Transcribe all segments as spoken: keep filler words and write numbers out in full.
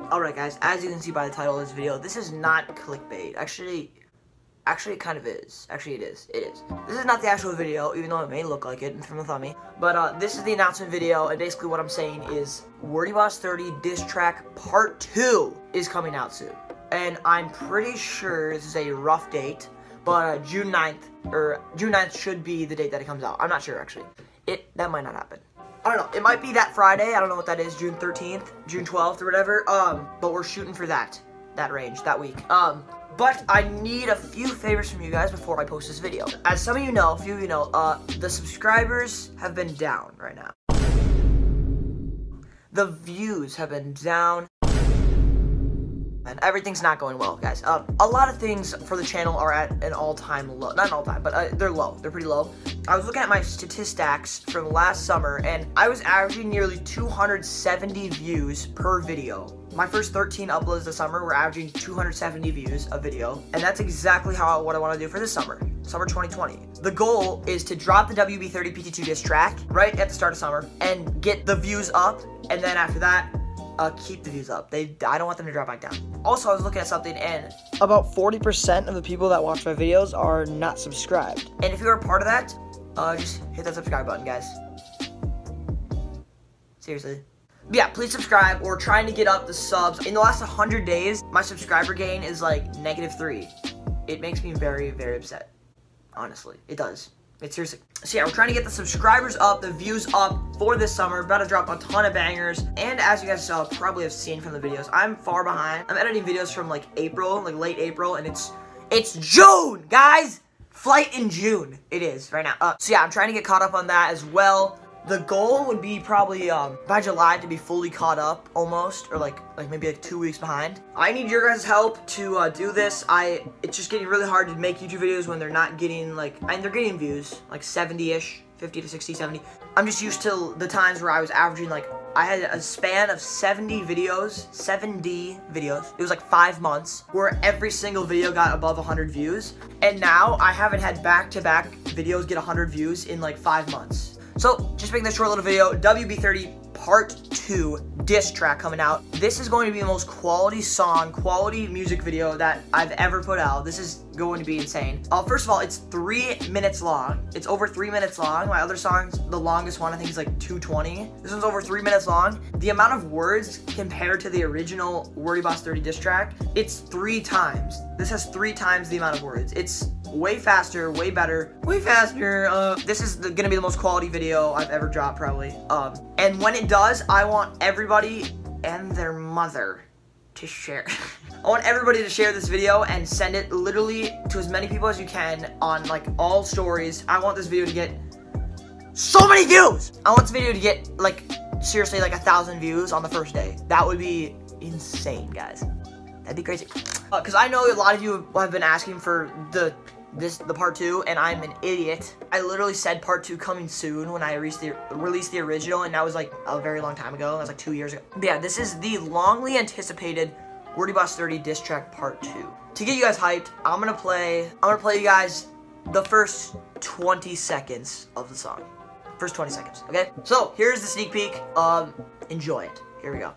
Alright guys, as you can see by the title of this video, this is not clickbait. Actually, actually it kind of is. Actually it is. It is. This is not the actual video, even though it may look like it from the thumbnail. But uh, this is the announcement video, and basically what I'm saying is WertyBoss thirty Disstrack Part two is coming out soon. And I'm pretty sure this is a rough date, but uh, June ninth, or June ninth should be the date that it comes out. I'm not sure actually. It That might not happen. I don't know, it might be that Friday, I don't know what that is, June thirteenth, June twelfth, or whatever, um, but we're shooting for that, that range, that week. Um, but I need a few favors from you guys before I post this video. As some of you know, a few of you know, uh, the subscribers have been down right now. The views have been down. And everything's not going well, guys. Um, a lot of things for the channel are at an all-time low. Not an all-time, but uh, they're low. They're pretty low. I was looking at my statistics from last summer, and I was averaging nearly two hundred seventy views per video. My first thirteen uploads this summer were averaging two hundred seventy views a video, and that's exactly how what I want to do for this summer, summer twenty twenty. The goal is to drop the W B thirty P T two Disstrack right at the start of summer and get the views up, and then after that, Uh, keep the views up. They, I don't want them to drop back down. Also, I was looking at something, and about forty percent of the people that watch my videos are not subscribed. And if you're a part of that, uh, just hit that subscribe button, guys. Seriously. But yeah, please subscribe. We're trying to get up the subs. In the last one hundred days, my subscriber gain is like negative three. It makes me very, very upset. Honestly, it does. It's seriously. So yeah, we're trying to get the subscribers up, the views up for this summer. About to drop a ton of bangers. And as you guys uh, probably have seen from the videos, I'm far behind. I'm editing videos from like April, like late April, and it's it's June, guys. Flight in June. It is right now. Uh, so yeah, I'm trying to get caught up on that as well. The goal would be probably um, by July to be fully caught up, almost, or like like maybe like two weeks behind. I need your guys' help to uh, do this. I it's just getting really hard to make YouTube videos when they're not getting like, and they're getting views like seventy-ish, fifty to sixty, seventy. I'm just used to the times where I was averaging like, I had a span of seventy videos, seventy videos. It was like five months where every single video got above one hundred views, and now I haven't had back-to-back videos get one hundred views in like five months. So, just making this short little video, W B thirty Part two diss track coming out. This is going to be the most quality song, quality music video that I've ever put out. This is going to be insane. Uh, first of all, it's three minutes long. It's over three minutes long. My other songs, the longest one I think is like two twenty. This one's over three minutes long. The amount of words compared to the original WertyBoss thirty diss track, it's three times. This has three times the amount of words. It's way faster, way better, way faster. Uh, this is the, gonna be the most quality video I've ever dropped, probably. Um, and when it does, I want everybody and their mother to share. I want everybody to share this video and send it literally to as many people as you can on like all stories. I want this video to get so many views. I want this video to get like seriously like a thousand views on the first day. That would be insane, guys. That'd be crazy. Uh, Cause I know a lot of you have been asking for the this the part two, and I'm an idiot. I literally said part two coming soon when I released the, released the original, and that was like a very long time ago. That was like two years ago. But yeah, this is the longly anticipated WertyBoss thirty diss track part two. To get you guys hyped, I'm gonna play. I'm gonna play you guys the first twenty seconds of the song. First twenty seconds. Okay. So here's the sneak peek. Um, enjoy it. Here we go.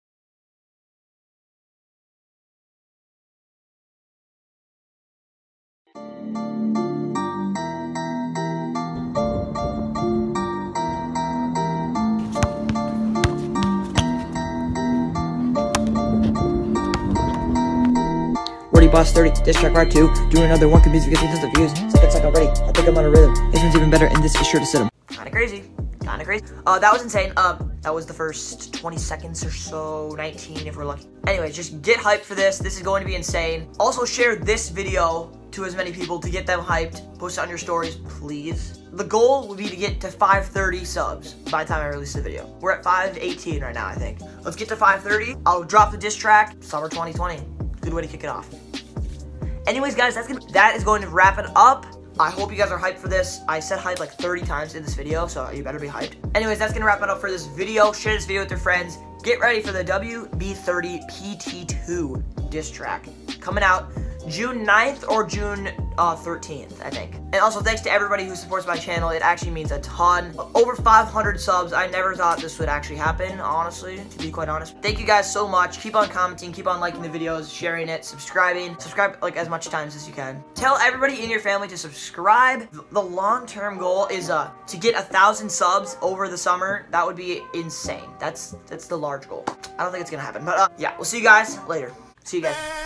WertyBoss thirty Disstrack Part two, doing another one can music because of views. Second second already. I think I'm on a rhythm. This one's even better, and this is sure to sit him. Kinda crazy. Kinda crazy. Uh, that was insane. Uh, that was the first twenty seconds or so, nineteen if we're lucky. Anyway, just get hyped for this. This is going to be insane. Also, share this video to as many people to get them hyped. Post it on your stories, please. The goal would be to get to five thirty subs by the time I release the video. We're at five eighteen right now, I think. Let's get to five thirty. I'll drop the diss track, summer twenty twenty. Good way to kick it off. Anyways, guys, that's gonna that is going to wrap it up. I hope you guys are hyped for this. I said hype like thirty times in this video, so you better be hyped. Anyways, that's gonna wrap it up for this video. Share this video with your friends. Get ready for the W B thirty P T two diss track coming out June ninth or June uh, thirteenth, I think. And also, thanks to everybody who supports my channel. It actually means a ton. Over five hundred subs. I never thought this would actually happen, honestly, to be quite honest. Thank you guys so much. Keep on commenting, keep on liking the videos, sharing it, subscribing. Subscribe like as much times as you can. Tell everybody in your family to subscribe. The long-term goal is uh to get a thousand subs over the summer. That would be insane. That's that's the large goal. I don't think it's gonna happen, but uh, yeah, we'll see you guys later. See you guys.